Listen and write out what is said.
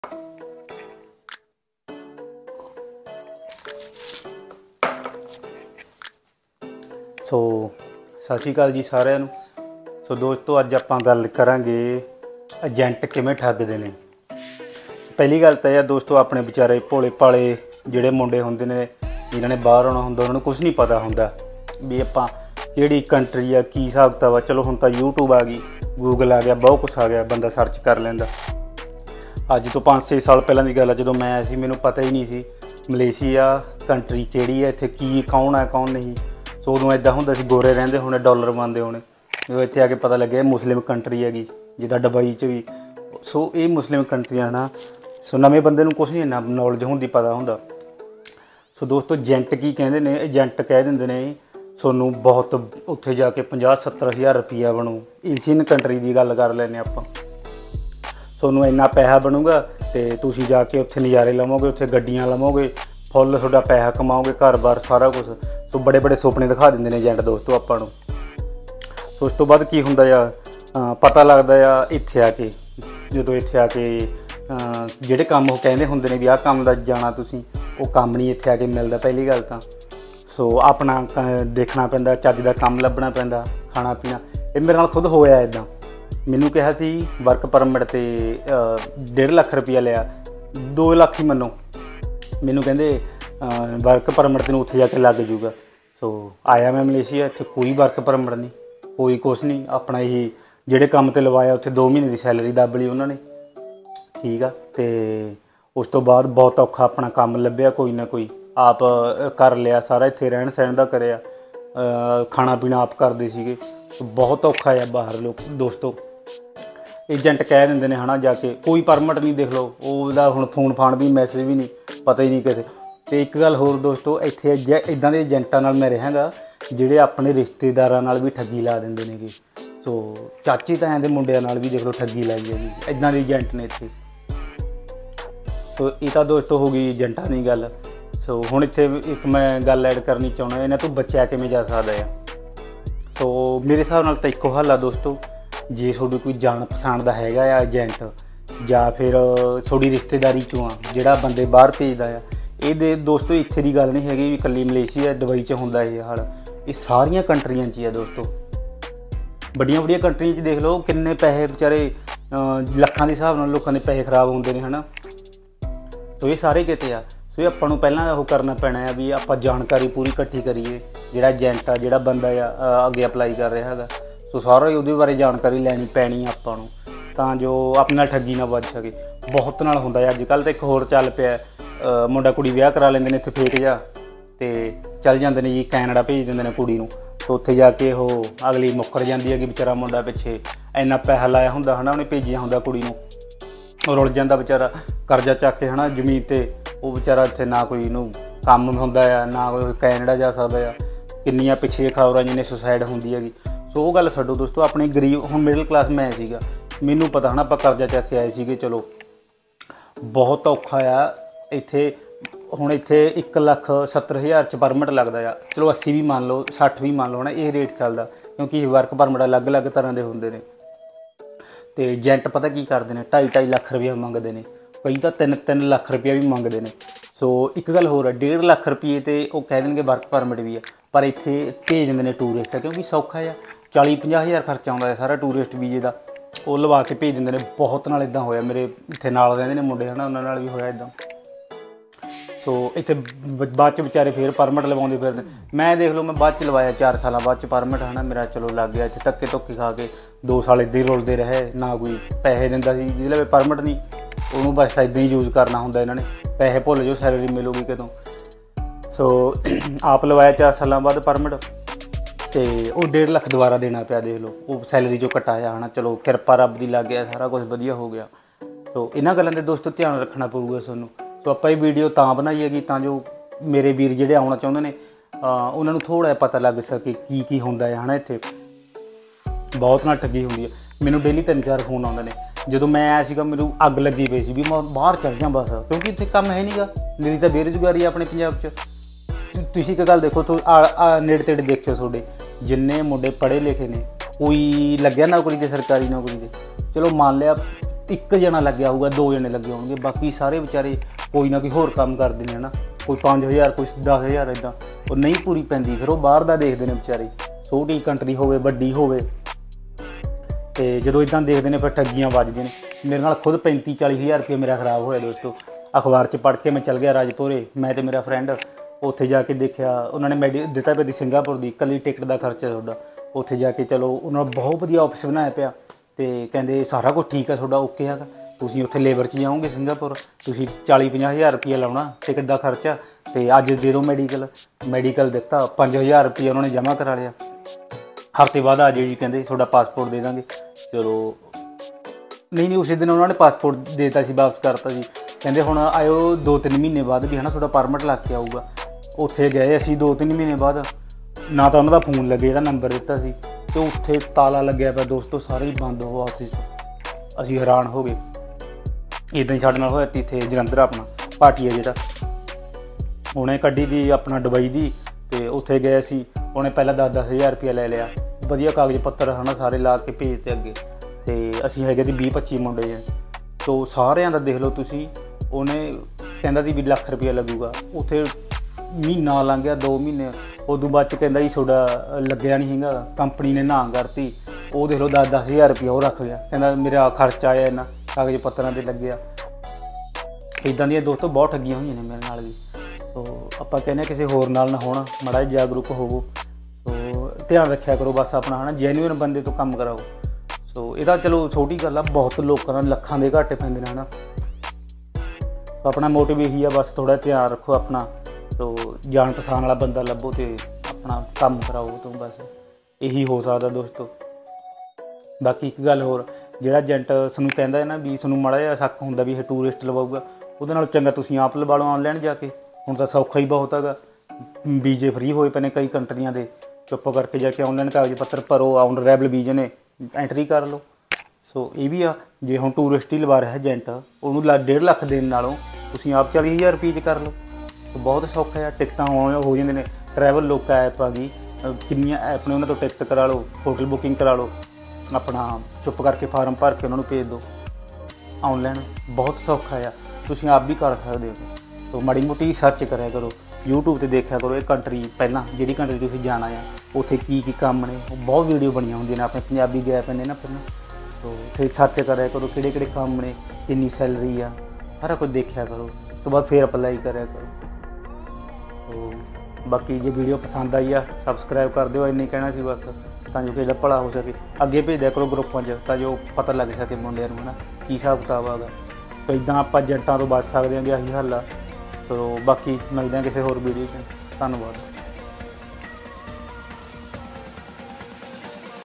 सो सत श्री अकाल जी सारिਆਂ ਨੂੰ। सो दोस्तों अज आपां गल करांगे एजेंट किवें ठगदे ने। पहली गल तो यार दोस्तों अपने बेचारे भोले भाले जिहड़े मुंडे हुंदे ने जिन्हां ने बाहर आउणा हुंदा उन्हां नूं कुछ नहीं पता हुंदा भी आपां किहड़ी कंट्री आ की हिसाब किताब आ। चलो हुण तां यूट्यूब आ गई, गूगल आ गया, बहुत कुछ आ गया, बंदा सर्च कर लैंदा। अज तो 5-6 साल पहलां दी गल आ जदों मैं सी मैनूं पता ही नहीं सी मलेशिया कंट्री किहड़ी है, इत्थे की कौन है कौन नहीं। सो उदों इदां हुंदा सी गोरे रहिंदे होणे, डॉलर पांदे होणे, जो इत्थे आके पता लग्या मुस्लिम कंट्री हैगी जिद्दां दुबई च भी। सो ये मुस्लिम कंट्रियां ना। सो नवें बंदे नूं कुछ नहीं इन्ना नॉलेज होंदी पता हुंदा। सो दोस्तों एजेंट की कहंदे ने, एजेंट कह दिंदे ने सोनू बहुत उत्थे जाके 50-70 हज़ार रुपया बनू। एशियन कंट्री की गल कर लैने आपां, सोनू इन्ना पैसा बनूगा तो तुसीं जाके उत्थे नज़ारे लवोगे, उत्थे गड्डियां लवोगे, फुल तुहाडा पैसा कमाओगे, घर बार सारा कुछ। सो बड़े बड़े सुपने दिखा दिंदे ने एजेंट दोस्तों आपां नूं। सो उस तो बाद की हुंदा आ पता लगदा आ इत्थे आके, जदों इत्थे आके जिहड़े काम वो कहंदे हुंदे ने भी आह काम दा जाना तुसीं, वो काम नहीं इत्थे आके मिलदा पहली गल तां। सो अपना देखना पैंदा, चज दा काम लभना पैंदा, खाना पीना। ये मेरे नाल खुद होया इदां। मैनूं कहा सी वर्क परमिट ते 1.5 लाख रुपया लिया, 2 लाख ही मनो। मैनूं कहंदे वर्क परमिट तैनूं उत्थे जाके लग जूगा। सो आया मैं मलेशिया, इत्थे कोई वर्क परमिट नहीं, कोई कुछ नहीं। अपना ही जिहड़े काम ते लवाया उत्थे 2 महीने की सैलरी दब ली उन्होंने, ठीक आ। ते उस तो बाद बहुत औखा अपना काम लभ्या, कोई ना कोई आप कर लिया सारा। इत्थे रहन सहन दा करिया, खाना पीना आप करदे सीगे। बहुत औखा है बाहर लोग दोस्तों। एजेंट कह दिंदे ने है ना जाके, कोई परमिट नहीं, देख लो ਉਹਦਾ ਹੁਣ फोन फान भी मैसेज भी नहीं, पता ही नहीं किसे। तो एक गल होर दोस्तों, इत्थे इदां दे एजेंटां नाल मैं रहांगा ਜਿਹੜੇ अपने रिश्तेदारां नाल भी ठगी ला दिंदे ने। सो चाची तायां दे मुंडिਆਂ नाल भी देख लो ठगी लाई है जी, इदां दे एजेंट ने इत्थे। सो ये तो दोस्तों हो गई एजेंटां दी गल। सो हुण इत्थे एक मैं गल ऐड करनी चाहुंदा, इन्हां तों बचिया किवें जा सकदा है। सो मेरे हिसाब नाल तां इक्को हल आ दोस्तों, जे तुहाडी कोई जान पछाण दा हैगा आ एजेंट ਜਾਂ फिर थोड़ी रिश्तेदारी चों आ ਜਿਹੜਾ ਬੰਦੇ ਬਾਹਰ ਭੇਜਦਾ ਆ। ਇਹਦੇ ਦੋਸਤੋ ਇੱਥੇ ਦੀ ਗੱਲ ਨਹੀਂ ਹੈਗੀ ਵੀ ਇਕੱਲੀ ਮਲੇਸ਼ੀਆ ਦੁਬਈ 'ਚ ਹੁੰਦਾ ਇਹ ਹਾਲ, ਇਹ ਸਾਰੀਆਂ ਕੰਟਰੀਆਂ 'ਚ ਹੀ ਆ ਦੋਸਤੋ। ਵੱਡੀਆਂ ਵੱਡੀਆਂ ਕੰਟਰੀਆਂ 'ਚ ਦੇਖ ਲਓ ਕਿੰਨੇ ਪੈਸੇ ਵਿਚਾਰੇ ਲੱਖਾਂ ਦੇ ਹਿਸਾਬ ਨਾਲ ਲੋਕਾਂ ਦੇ ਪੈਸੇ ਖਰਾਬ ਹੁੰਦੇ ਨੇ ਹੈ ਨਾ। ਸੋ ਇਹ ਸਾਰੇ ਕਿਤੇ ਆ। ਸੋ ਇਹ ਆਪਾਂ ਨੂੰ ਪਹਿਲਾਂ ਉਹ ਕਰਨਾ ਪੈਣਾ ਆ ਵੀ ਆਪਾਂ ਜਾਣਕਾਰੀ ਪੂਰੀ ਇਕੱਠੀ ਕਰੀਏ। ਜਿਹੜਾ ਏਜੰਟ ਆ, ਜਿਹੜਾ ਬੰਦਾ ਆ ਅੱਗੇ ਅਪਲਾਈ ਕਰ ਰਿਹਾ ਹੈਗਾ, ਸੋ ਸਾਰਾ ਹੀ ਉਹਦੇ ਬਾਰੇ ਜਾਣਕਾਰੀ ਲੈਣੀ ਪੈਣੀ ਆਪਾਂ ਨੂੰ, ਤਾਂ ਜੋ ਆਪਣੇ ਨਾਲ ਠੱਗੀ ਨਾ ਵੱਜ ਸਕੇ। ਬਹੁਤ ਨਾਲ ਹੁੰਦਾ ਅੱਜ ਕੱਲ੍ਹ। ਤਾਂ ਇੱਕ ਹੋਰ ਚੱਲ ਪਿਆ, ਮੁੰਡਾ ਕੁੜੀ ਵਿਆਹ ਕਰਾ ਲੈਂਦੇ ਨੇ ਇੱਥੇ ਫੇਕ ਜਿਹਾ, ਅਤੇ ਚੱਲ ਜਾਂਦੇ ਨੇ ਜੀ ਕੈਨੇਡਾ ਭੇਜ ਦਿੰਦੇ ਨੇ ਕੁੜੀ ਨੂੰ। ਅਤੇ ਉੱਥੇ ਜਾ ਕੇ ਉਹ ਅਗਲੀ ਮੁੱਕਰ ਜਾਂਦੀ ਹੈਗੀ, ਵਿਚਾਰਾ ਮੁੰਡਾ ਪਿੱਛੇ ਇੰਨਾ ਪੈਸਾ ਲਾਇਆ ਹੁੰਦਾ ਹੈ ਨਾ, ਉਹਨੇ ਭੇਜਿਆ ਹੁੰਦਾ ਕੁੜੀ ਨੂੰ, ਉਹ ਰੁਲ ਜਾਂਦਾ ਵਿਚਾਰਾ ਕਰਜ਼ਾ ਚੱਕ ਕੇ ਹੈ ਨਾ ਜ਼ਮੀਨ 'ਤੇ। ਉਹ ਵਿਚਾਰਾ ਇੱਥੇ ਨਾ ਕੋਈ ਇਹਨੂੰ ਕੰਮ ਹੁੰਦਾ ਆ, ਨਾ ਕੋਈ ਕੈਨੇਡਾ ਜਾ ਸਕਦਾ ਆ। ਕਿੰਨੀਆਂ ਪਿੱਛੇ ਖਬਰਾਂ ਜਿਹਨੇ ਸੁਸਾਈਡ ਹੁੰਦੀ ਹੈਗੀ। ਸੋ ਉਹ ਗੱਲ ਛੱਡੋ ਦੋਸਤੋ, ਆਪਣੇ ਗਰੀਬ ਹੁਣ ਮਿਡਲ ਕਲਾਸ ਮੈਂ ਸੀਗਾ, ਮੈਨੂੰ ਪਤਾ ਹੈ ਨਾ ਆਪਾਂ ਕਰਜ਼ਾ ਚੱਕ ਕੇ ਆਏ ਸੀਗੇ। ਚਲੋ ਬਹੁਤ ਔਖਾ ਆ ਇੱਥੇ। ਹੁਣ ਇੱਥੇ 1,70,000 'ਚ ਪਰਮਿਟ ਲੱਗਦਾ ਆ। ਚਲੋ 80 ਵੀ ਮੰਨ ਲਓ, 60 ਵੀ ਮੰਨ ਲਓ ਨਾ, ਇਹ ਰੇਟ ਚੱਲਦਾ ਕਿਉਂਕਿ ਵਰਕ ਪਰਮਿਟ ਅਲੱਗ-ਅਲੱਗ ਤਰ੍ਹਾਂ ਦੇ ਹੁੰਦੇ ਨੇ। ਅਤੇ ਏਜੰਟ ਪਤਾ ਕੀ ਕਰਦੇ ਨੇ, 2.5 ਲੱਖ ਰੁਪਇਆ ਮੰਗਦੇ ਨੇ, ਕਈ ਤਾਂ 3 ਲੱਖ ਰੁਪਇਆ ਵੀ ਮੰਗਦੇ ਨੇ। ਸੋ ਇੱਕ ਗੱਲ ਹੋਰ ਹੈ, 1.5 ਲੱਖ ਰੁਪਏ 'ਤੇ ਉਹ ਕਹਿ ਦੇਣਗੇ ਵਰਕ ਪਰਮਿਟ ਵੀ ਆ, ਪਰ ਇੱਥੇ ਭੇਜ ਦਿੰਦੇ ਨੇ ਟੂਰਿਸਟ, ਕਿਉਂਕਿ ਸੌਖਾ ਆ। 40-50 ਹਜ਼ਾਰ ਖਰਚਾ ਆਉਂਦਾ ਹੈ ਸਾਰਾ ਟੂਰਿਸਟ ਵੀਜ਼ੇ ਦਾ, ਉਹ ਲਵਾ ਕੇ ਭੇਜ ਦਿੰਦੇ ਨੇ। ਬਹੁਤ ਨਾਲ ਇੱਦਾਂ ਹੋਇਆ, ਮੇਰੇ ਇੱਥੇ ਨਾਲ ਰਹਿੰਦੇ ਨੇ ਮੁੰਡੇ ਹੈ ਨਾ, ਉਹਨਾਂ ਨਾਲ ਵੀ ਹੋਇਆ ਇੱਦਾਂ। ਸੋ ਇੱਥੇ ਬਾਅਦ 'ਚ ਵਿਚਾਰੇ ਫਿਰ ਪਰਮਿਟ ਲਵਾਉਂਦੇ ਫਿਰਦੇ। ਮੈਂ ਦੇਖ ਲਓ, ਮੈਂ ਬਾਅਦ 'ਚ ਲਵਾਇਆ 4 ਸਾਲਾਂ ਬਾਅਦ 'ਚ ਪਰਮਿਟ ਹੈ ਨਾ, ਮੇਰਾ ਚਲੋ ਲੱਗ ਗਿਆ। ਇੱਥੇ ਧੱਕੇ ਧੁੱਕੇ ਖਾ ਕੇ 2 ਸਾਲ ਇੱਦਾਂ ਹੀ ਰੁਲਦੇ ਰਹੇ, ਨਾ ਕੋਈ ਪੈਸੇ ਦਿੰਦਾ ਸੀ। ਜਿਹਦੇ ਲਈ ਪਰਮਿਟ ਨਹੀਂ, ਉਹਨੂੰ ਬਸ ਇੱਦਾਂ ਹੀ ਯੂਜ਼ ਕਰਨਾ ਹੁੰਦਾ ਇਹਨਾਂ ਨੇ। ਪੈਸੇ ਭੁੱਲ ਜਾਓ, ਸੈਲਰੀ ਮਿਲੂਗੀ ਕਦੋਂ। ਸੋ ਆਪ ਲਵਾਇਆ 4 ਸਾਲਾਂ ਬਾਅਦ ਪਰਮਿਟ, ਅਤੇ ਉਹ 1.5 ਲੱਖ ਦੁਬਾਰਾ ਦੇਣਾ ਪਿਆ। ਦੇਖ ਲਓ, ਉਹ ਸੈਲਰੀ 'ਚੋਂ ਕਟਾਇਆ ਹੈ ਨਾ। ਚਲੋ ਕਿਰਪਾ ਰੱਬ ਦੀ ਲੱਗ ਗਿਆ, ਸਾਰਾ ਕੁਛ ਵਧੀਆ ਹੋ ਗਿਆ। ਸੋ ਇਹਨਾਂ ਗੱਲਾਂ ਦੇ ਦੋਸਤੋ ਧਿਆਨ ਰੱਖਣਾ ਪਊਗਾ ਤੁਹਾਨੂੰ। ਸੋ ਆਪਾਂ ਇਹ ਵੀਡੀਓ ਤਾਂ ਬਣਾਈ ਹੈਗੀ ਤਾਂ ਜੋ ਮੇਰੇ ਵੀਰ ਜਿਹੜੇ ਆਉਣਾ ਚਾਹੁੰਦੇ ਨੇ ਉਹਨਾਂ ਨੂੰ ਥੋੜ੍ਹਾ ਜਿਹਾ ਪਤਾ ਲੱਗ ਸਕੇ ਕੀ ਹੁੰਦਾ ਹੈ ਨਾ। ਇੱਥੇ ਬਹੁਤ ਨਾਲ ਠੱਗੀ ਹੁੰਦੀ ਹੈ। ਮੈਨੂੰ ਡੇਲੀ 3-4 ਫੋਨ ਆਉਂਦੇ ਨੇ। ਜਦੋਂ ਮੈਂ ਆਇਆ ਸੀਗਾ ਮੈਨੂੰ ਅੱਗ ਲੱਗੀ ਪਈ ਸੀ ਵੀ ਮੈਂ ਬਾਹਰ ਚੱਲ ਜਾਂ ਬਸ, ਕਿਉਂਕਿ ਇੱਥੇ ਕੰਮ ਹੈ ਨਹੀਂ ਗਾ। ਮੇਰੀ ਤਾਂ ਬੇਰੁਜ਼ਗਾਰੀ ਆਪਣੇ ਪੰਜਾਬ 'ਚ। ਤੁਸੀਂ ਇੱਕ ਗੱਲ ਦੇਖੋ, ਨੇੜੇ ਤੇੜੇ ਦੇਖਿਓ, ਤੁਹਾਡੇ ਜਿੰਨੇ ਮੁੰਡੇ ਪੜ੍ਹੇ ਲਿਖੇ ਨੇ, ਕੋਈ ਲੱਗਿਆ ਨੌਕਰੀ 'ਤੇ, ਸਰਕਾਰੀ ਨੌਕਰੀ 'ਤੇ। ਚਲੋ ਮੰਨ ਲਿਆ ਇੱਕ ਜਣਾ ਲੱਗਿਆ ਹੋਊਗਾ, 2 ਜਣੇ ਲੱਗੇ ਹੋਣਗੇ, ਬਾਕੀ ਸਾਰੇ ਵਿਚਾਰੇ ਕੋਈ ਨਾ ਕੋਈ ਹੋਰ ਕੰਮ ਕਰਦੇ ਨੇ, ਹੈ ਨਾ। ਕੋਈ 5000, ਕੋਈ 10000 ਇੱਦਾਂ, ਉਹ ਨਹੀਂ ਪੂਰੀ ਪੈਂਦੀ, ਫਿਰ ਉਹ ਬਾਹਰ ਦਾ ਦੇਖਦੇ ਨੇ ਵਿਚਾਰੇ, ਛੋਟੀ ਕੰਟਰੀ ਹੋਵੇ ਵੱਡੀ ਹੋਵੇ। ਤੇ ਜਦੋਂ ਇੱਦਾਂ ਦੇਖਦੇ ਨੇ ਫਿਰ ਠੱਗੀਆਂ ਵੱਜਦੀਆਂ ਨੇ। ਮੇਰੇ ਨਾਲ ਖੁਦ 35-40 ਹਜ਼ਾਰ ਰੁਪਏ ਮੇਰਾ ਖਰਾਬ ਹੋਇਆ ਦੋਸਤੋ। ਅਖਬਾਰ 'ਚ ਪੜ੍ਹ ਕੇ ਮੈਂ ਚੱਲ ਗਿਆ ਰਾਜਪੁਰੇ, ਮੈਂ ਤੇ ਮੇਰਾ ਫਰੈਂਡ। ਉੱਥੇ ਜਾ ਕੇ ਦੇਖਿਆ ਉਹਨਾਂ ਨੇ ਦਿੱਤਾ ਪਿਆ ਦੀ ਸਿੰਗਾਪੁਰ ਦੀ ਇਕੱਲੀ ਟਿਕਟ ਦਾ ਖਰਚਾ ਤੁਹਾਡਾ। ਉੱਥੇ ਜਾ ਕੇ ਚਲੋ ਉਹਨਾਂ ਨੇ ਬਹੁਤ ਵਧੀਆ ਆਫਿਸ ਬਣਾਇਆ ਪਿਆ, ਤੇ ਕਹਿੰਦੇ ਸਾਰਾ ਕੁਝ ਠੀਕ ਹੈ ਤੁਹਾਡਾ, ਓਕੇ ਹੈਗਾ। ਤੁਸੀਂ ਉੱਥੇ ਲੇਬਰ 'ਚ ਜਾਓਗੇ ਸਿੰਗਾਪੁਰ, ਤੁਸੀਂ 40-50 ਹਜ਼ਾਰ ਰੁਪਈਆ ਲਾਉਣਾ ਟਿਕਟ ਦਾ ਖਰਚਾ, ਤੇ ਅੱਜ ਦੇ ਦਿਓ ਮੈਡੀਕਲ ਦਿੱਤਾ, 5000 ਰੁਪਈਆ ਉਹਨਾਂ ਨੇ ਜਮ੍ਹਾਂ ਕਰਾ ਲਿਆ। ਹਫ਼ਤੇ ਬਾਅਦ ਆ ਜਾਓ ਜੀ, ਕਹਿੰਦੇ ਤੁਹਾਡਾ ਪਾਸਪੋਰਟ ਦੇ ਦਾਂਗੇ। ਚਲੋ ਨਹੀਂ ਉਸੇ ਦਿਨ ਉਹਨਾਂ ਨੇ ਪਾਸਪੋਰਟ ਦੇ ਦਿੱਤਾ ਸੀ, ਵਾਪਸ ਕਰਤਾ ਸੀ। ਕਹਿੰਦੇ ਹੁਣ ਆਇਓ 2-3 ਮਹੀਨੇ ਬਾਅਦ ਵੀ, ਹੈ ਨਾ, ਤੁਹਾਡਾ ਪਰਮਿਟ ਲੱਗ ਕੇ ਆਊਗਾ। ਉੱਥੇ ਗਏ ਅਸੀਂ 2-3 ਮਹੀਨੇ ਬਾਅਦ, ਨਾ ਤਾਂ ਉਹਨਾਂ ਦਾ ਫੋਨ ਲੱਗੇ ਜਿਹੜਾ ਨੰਬਰ ਦਿੱਤਾ ਸੀ, ਤੇ ਉੱਥੇ ਤਾਲਾ ਲੱਗਿਆ ਪਿਆ ਦੋਸਤੋ, ਸਾਰੇ ਹੀ ਬੰਦ ਹੋ ਆਫਿਸ। ਅਸੀਂ ਹੈਰਾਨ ਹੋ ਗਏ। ਇੱਦਾਂ ਹੀ ਸਾਡੇ ਨਾਲ ਹੋਇਆ ਇੱਥੇ ਜਲੰਧਰ, ਆਪਣਾ ਭਾਟੀਆ ਜਿਹੜਾ, ਉਹਨੇ ਕੱਢੀ ਦੀ ਆਪਣਾ ਦੁਬਈ ਦੀ, ਤੇ ਉੱਥੇ ਗਏ ਅਸੀਂ। ਉਹਨੇ ਪਹਿਲਾਂ 10-10 ਹਜ਼ਾਰ ਰੁਪਇਆ ਲੈ ਲਿਆ, ਵਧੀਆ ਕਾਗਜ਼ ਪੱਤਰ, ਹੈ ਨਾ, ਸਾਰੇ ਲਾ ਕੇ ਭੇਜ ਤੇ ਅੱਗੇ। ਤੇ ਅਸੀਂ ਹੈਗੇ ਸੀ 20-25 ਮੁੰਡੇ ਜੀ, ਤੋ ਸਾਰਿਆਂ ਦਾ ਦੇਖ ਲਓ ਤੁਸੀਂ। ਉਹਨੇ ਕਹਿੰਦਾ ਸੀ ਵੀ ਲੱਖ ਰੁਪਇਆ ਲੱਗੂਗਾ, ਉੱਥੇ ਮਹੀਨਾ ਲੰਘ ਗਿਆ, 2 ਮਹੀਨੇ। ਉਦੋਂ ਬਾਅਦ 'ਚ ਕਹਿੰਦਾ ਜੀ ਤੁਹਾਡਾ ਲੱਗਿਆ ਨਹੀਂ ਹੈਗਾ, ਕੰਪਨੀ ਨੇ ਨਾ ਕਰਤੀ। ਉਹ ਦੇਖ ਲਓ 10-10 ਹਜ਼ਾਰ ਰੁਪਇਆ ਉਹ ਰੱਖ ਗਿਆ, ਕਹਿੰਦਾ ਮੇਰਾ ਖਰਚਾ ਆਇਆ ਇਹਨਾਂ ਕਾਗਜ਼ ਪੱਤਰਾਂ 'ਤੇ ਲੱਗਿਆ। ਇੱਦਾਂ ਦੀਆਂ ਦੋਸਤੋ ਬਹੁਤ ਠੱਗੀਆਂ ਹੋਈਆਂ ਨੇ ਮੇਰੇ ਨਾਲ ਵੀ। ਸੋ ਆਪਾਂ ਕਹਿੰਦੇ ਕਿਸੇ ਹੋਰ ਨਾਲ ਨਾ ਹੋਣਾ, ਮਾੜਾ ਜਿਹਾ ਜਾਗਰੂਕ ਹੋਵੋ। ਸੋ ਧਿਆਨ ਰੱਖਿਆ ਕਰੋ ਬਸ ਆਪਣਾ, ਹੈ ਨਾ, ਜੈਨੂਇਨ ਬੰਦੇ ਤੋਂ ਕੰਮ ਕਰਾਓ। ਸੋ ਇਹਦਾ ਚਲੋ ਛੋਟੀ ਗੱਲ ਆ, ਬਹੁਤ ਲੋਕਾਂ ਦਾ ਲੱਖਾਂ ਦੇ ਘਾਟੇ ਪੈਂਦੇ ਨੇ, ਹੈ ਨਾ। ਆਪਣਾ ਮੋਟਿਵ ਇਹੀ ਆ, ਬਸ ਥੋੜ੍ਹਾ ਧਿਆਨ ਰੱਖੋ ਆਪਣਾ। ਸੋ ਜਾਣ ਪਛਾਣ ਵਾਲਾ ਬੰਦਾ ਲੱਭੋ ਅਤੇ ਆਪਣਾ ਕੰਮ ਕਰਾਓ ਤੋਂ, ਬਸ ਇਹੀ ਹੋ ਸਕਦਾ ਦੋਸਤੋ। ਬਾਕੀ ਇੱਕ ਗੱਲ ਹੋਰ, ਜਿਹੜਾ ਏਜੰਟ ਤੁਹਾਨੂੰ ਕਹਿੰਦਾ ਹੈ ਨਾ ਵੀ ਤੁਹਾਨੂੰ ਮਾੜਾ ਜਿਹਾ ਸ਼ੱਕ ਹੁੰਦਾ ਵੀ ਇਹ ਟੂਰਿਸਟ ਲਵਾਊਗਾ, ਉਹਦੇ ਨਾਲ ਚੰਗਾ ਤੁਸੀਂ ਆਪ ਲਵਾ ਲਓ ਆਨਲਾਈਨ ਜਾ ਕੇ। ਹੁਣ ਤਾਂ ਸੌਖਾ ਹੀ ਬਹੁਤ ਹੈਗਾ, ਵੀਜ਼ੇ ਫਰੀ ਹੋਏ ਪਏ ਨੇ ਕਈ ਕੰਟਰੀਆਂ ਦੇ। ਚੁੱਪ ਕਰਕੇ ਜਾ ਕੇ ਆਨਲਾਈਨ ਕਾਗਜ਼ ਪੱਤਰ ਭਰੋ, ਆਨ ਅਰਾਈਵਲ ਵੀਜ਼ੇ ਨੇ, ਐਂਟਰੀ ਕਰ ਲਓ। ਸੋ ਇਹ ਵੀ ਆ, ਜੇ ਹੁਣ ਟੂਰਿਸਟ ਹੀ ਲਵਾ ਰਿਹਾ ਏਜੰਟ, ਉਹਨੂੰ 1.5 ਲੱਖ ਦੇਣ ਨਾਲੋਂ ਤੁਸੀਂ ਆਪ 40,000 ਰੁਪਏ 'ਚ ਕਰ ਲਓ। ਬਹੁਤ ਸੌਖਾ ਆ, ਟਿਕਟਾਂ ਹੋ ਜਾਂਦੇ ਨੇ। ਟਰੈਵਲ ਲੋਕਾ ਐਪ ਆ ਗਈ, ਕਿੰਨੀਆਂ ਐਪ ਨੇ, ਉਹਨਾਂ ਤੋਂ ਟਿਕਟ ਕਰਾ ਲਓ, ਹੋਟਲ ਬੁਕਿੰਗ ਕਰਾ ਲਓ, ਆਪਣਾ ਚੁੱਪ ਕਰਕੇ ਫਾਰਮ ਭਰ ਕੇ ਉਹਨਾਂ ਨੂੰ ਭੇਜ ਦਿਓ ਆਨਲਾਈਨ। ਬਹੁਤ ਸੌਖਾ ਆ, ਤੁਸੀਂ ਆਪ ਵੀ ਕਰ ਸਕਦੇ ਹੋ। ਸੋ ਮਾੜੀ ਮੋਟੀ ਸਰਚ ਕਰਿਆ ਕਰੋ, YouTube 'ਤੇ ਦੇਖਿਆ ਕਰੋ ਇਹ ਕੰਟਰੀ, ਪਹਿਲਾਂ ਜਿਹੜੀ ਕੰਟਰੀ ਤੁਸੀਂ ਜਾਣਾ ਆ ਉੱਥੇ ਕੀ ਕੰਮ ਨੇ, ਉਹ ਬਹੁਤ ਵੀਡੀਓ ਬਣੀਆਂ ਹੁੰਦੀਆਂ ਨੇ, ਆਪਣੇ ਪੰਜਾਬੀ ਗਏ ਪੈਂਦੇ ਨਾ ਪਹਿਲਾਂ। ਸੋ ਫਿਰ ਸਰਚ ਕਰਿਆ ਕਰੋ ਕਿਹੜੇ ਕੰਮ ਨੇ, ਕਿੰਨੀ ਸੈਲਰੀ ਆ, ਸਾਰਾ ਕੁਝ ਦੇਖਿਆ ਕਰੋ। ਉਸ ਤੋਂ ਬਾਅਦ ਫਿਰ ਅਪਲਾਈ ਕਰਿਆ ਕਰੋ। ਸੋ ਬਾਕੀ ਜੇ ਵੀਡੀਓ ਪਸੰਦ ਆਈ ਆ ਸਬਸਕ੍ਰਾਈਬ ਕਰ ਦਿਓ, ਇੰਨੀ ਕਹਿਣਾ ਸੀ ਬਸ, ਤਾਂ ਜੋ ਕਿਸੇ ਦਾ ਭਲਾ ਹੋ ਸਕੇ। ਅੱਗੇ ਭੇਜਿਆ ਕਰੋ ਗਰੁੱਪਾਂ 'ਚ, ਤਾਂ ਜੋ ਪਤਾ ਲੱਗ ਸਕੇ ਮੁੰਡਿਆਂ ਨੂੰ, ਹੈ ਨਾ, ਕੀ ਹਿਸਾਬ ਕਿਤਾਬ ਹੈਗਾ। ਸੋ ਇੱਦਾਂ ਆਪਾਂ ਏਜੰਟਾਂ ਤੋਂ ਬਚ ਸਕਦੇ ਹਾਂ, ਆਹੀ ਹੱਲ ਆ। ਸੋ ਬਾਕੀ ਮਿਲਦੇ ਹਾਂ ਕਿਸੇ ਹੋਰ ਵੀਡੀਓ 'ਚ। ਧੰਨਵਾਦ।